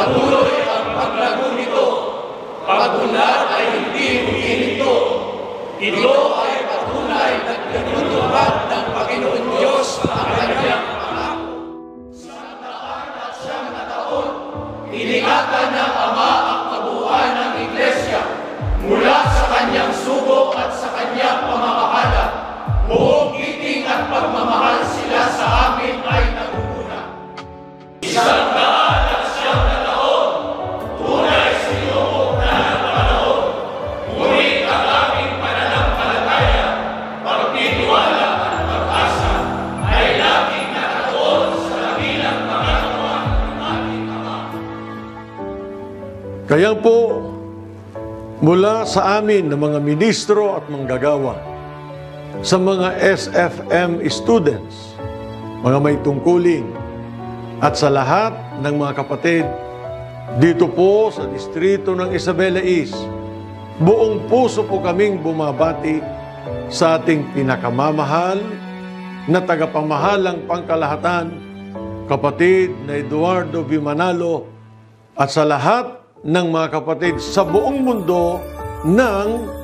Patuloy ang paglago nito. Pag-unlad ay hindi humihinto. Ito ay patunay na tinutupad ng Panginoon Diyos ang kanyang pangako. 109 taon, iningatan ng Ama ang kabuuan ng Iglesia mula sa kanyang sugo at sa kanyang pamamahala. Buong giting at pagmamahal sila sa amin ay naguguna. 109 taon, tunay sinubok na ng panahon. Ngunit ang aming pananampalataya, pagtitiwala at pag-asa ay laging nakatuon sa dakilang pangatawa ng ating Ama. Kaya po, mula sa amin ng mga ministro at manggagawa, sa mga SFM students, mga may tungkulin, at sa lahat ng mga kapatid dito po sa distrito ng Isabela East, buong puso po kaming bumabati sa ating pinakamamahal na tagapamahalang pangkalahatan, kapatid na Eduardo V. Manalo, at sa lahat ng mga kapatid sa buong mundo ng